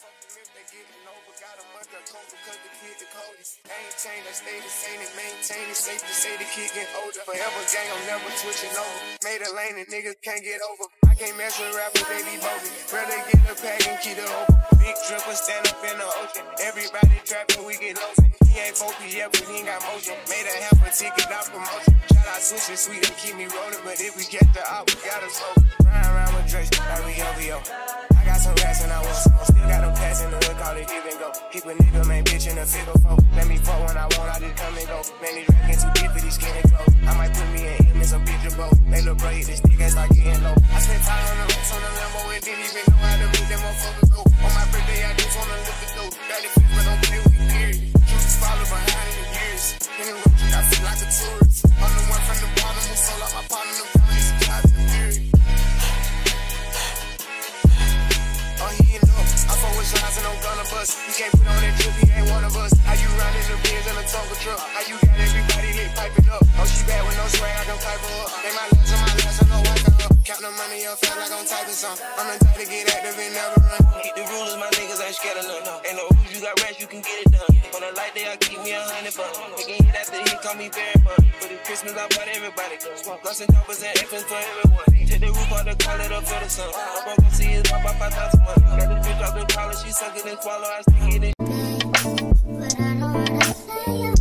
They getting over, got a month of cold because the kid the coldest. Ain't changed, I stay the same and maintain it. Safe to say the kid getting older. Forever gang, I'm never switching over. Made a lane and niggas can't get over. I can't mess with rappers, they be bogus. Rather get a pack and keep it open. Big dripper, stand up in the ocean. Everybody trapping, we get lost. He ain't focused yet, but he ain't got motion. Made a half a ticket out promotion. Shout out Sushi Sweet and keep me rolling. But if we get the op, we gotta slow. Ride around with Drake, like we OVO. I got some rats and I want some more. Still got them pass in the hood, call it give and go. Keep a nigga, man, bitch in a figure four. Let me fuck when I want, I just come and go. Man, these rapping too deep for these skinny clothes. I might put me in him in some bitch or both. They look bro, hit this nigga, it's like getting low. I spent time on the racks on the Lambo and didn't even know how to make them motherfuckers go. On my birthday, I just wanna lift the dough. Barely fit, but don't play with me, period. Cute follow behind in the years. In the road, I feel like a tourist. I'm the one from the bottom who sold out my partner, the bounties, jobs in the period. I fuck with shots and I'm gonna bust. You can't put on that drip, he ain't one of us. How you riding the Benz in a Tonka truck? How you got everybody lit piping up? Oh, she bad with no swag, I can pipe her up. They my last on my last, I know wipe her up. Count the money up fast like I'm typing some. I'm the type to get active and never run. Keep the rulers, my niggas ain't scared of none. Ain't no rules, you got rats, you can get it done. On a light day, I keep me 100 bucks. Making hit after hit, call me very fun. For the Christmas, I bought everybody. Smoke guns and choppers and F's for everyone. Take the roof out the car, let her feel the sun. I'm gonna see it drop by 5,000 months. Got this bitch off the collar, she suck it and swallow, I stick it in. But I know what I say, you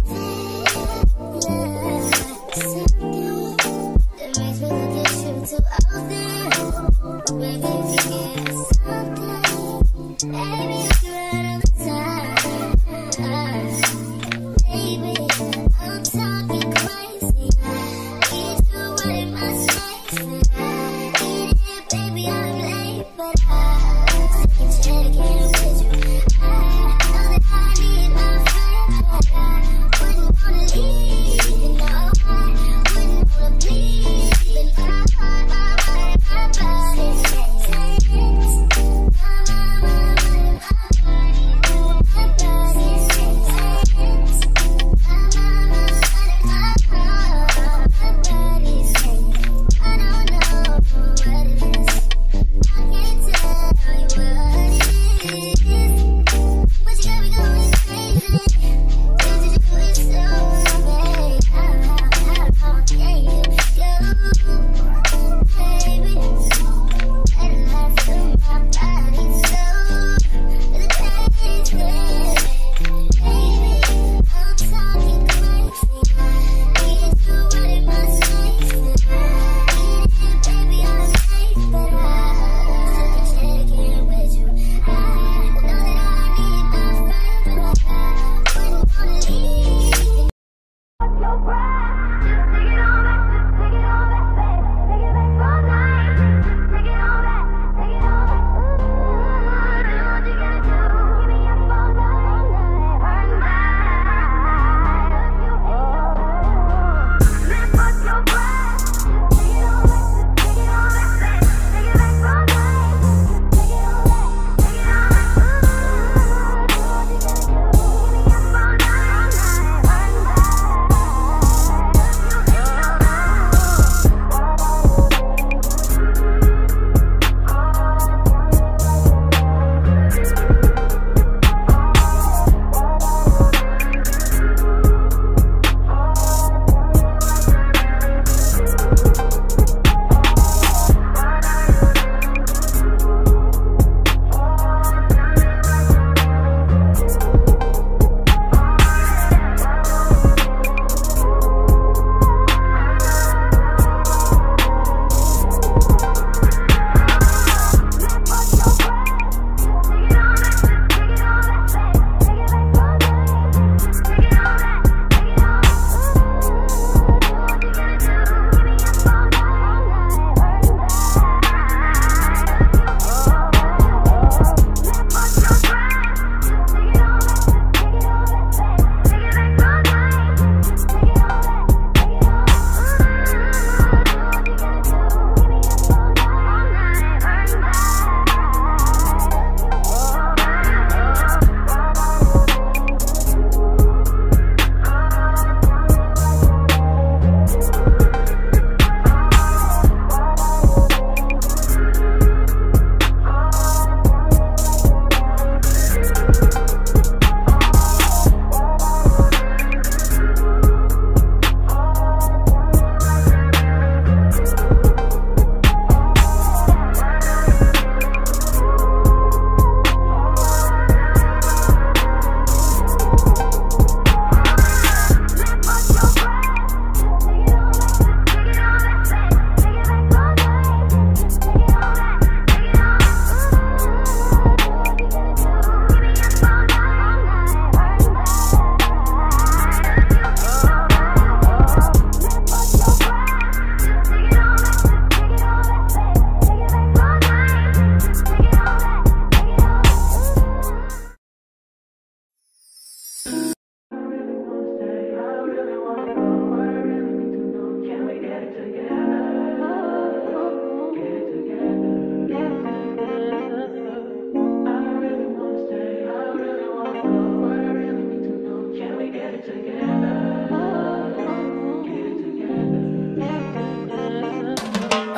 that makes me look at you too often. Baby, if you give me something, baby, if you run out of time. Baby, I'm talking crazy. Need you right in my space. Need it, baby, I'm late, but I can check in with you. I know that I need my friend, but I wouldn't wanna leave, you know. I wouldn't wanna bleed, even my heart, my mind, my body says I don't know what it is. I can't tell you what it is.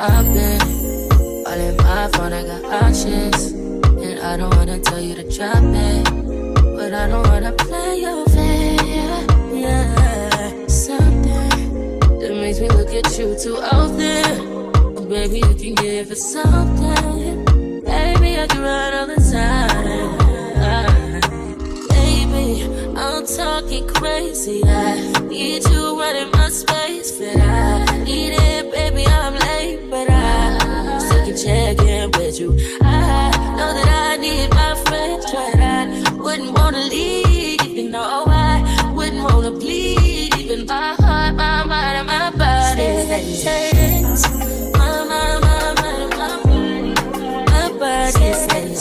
I've been all in my phone, I got options. And I don't wanna tell you to drop it, but I don't wanna play your fair. Yeah, something that makes me look at you too often. Baby, you can give it something. Baby, I can run all the time. Baby, I'm talking crazy. I need you running my space, but I need it, baby. I'm late, but I still can check in with you. I know that I need my friends, but I wouldn't wanna leave. You know, I wouldn't wanna bleed. Even my heart, my mind, and my body. My body says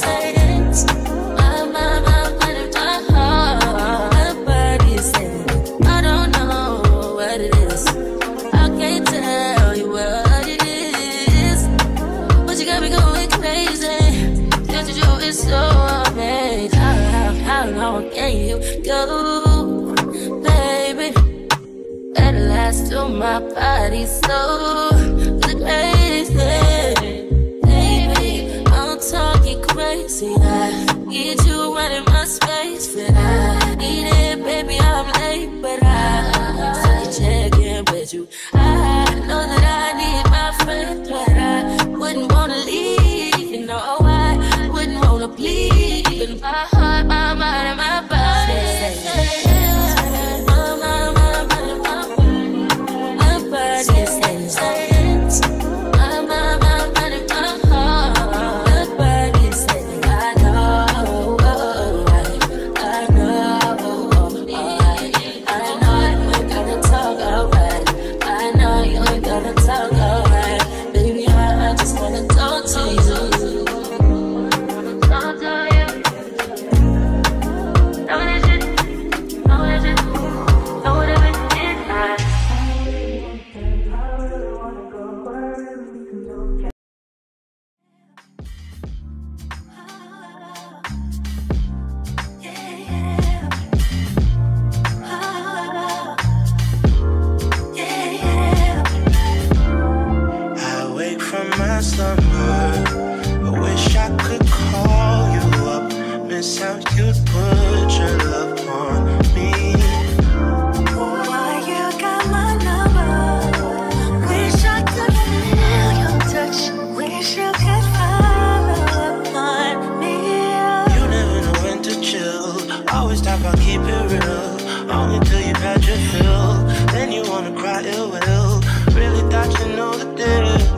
so amazed. How long can you go, baby? At last till my body so crazy. Baby, I'm talking crazy. I need you running my space, but I need it, baby. I'm late, but I still check in with you. I know that I need my friends, but I wouldn't wanna leave. You know I wouldn't wanna bleed. Even my heart, my mind, and my body. My body says keep it real, only till you've had your fill. Then you wanna cry ill will. Really thought you know the deal.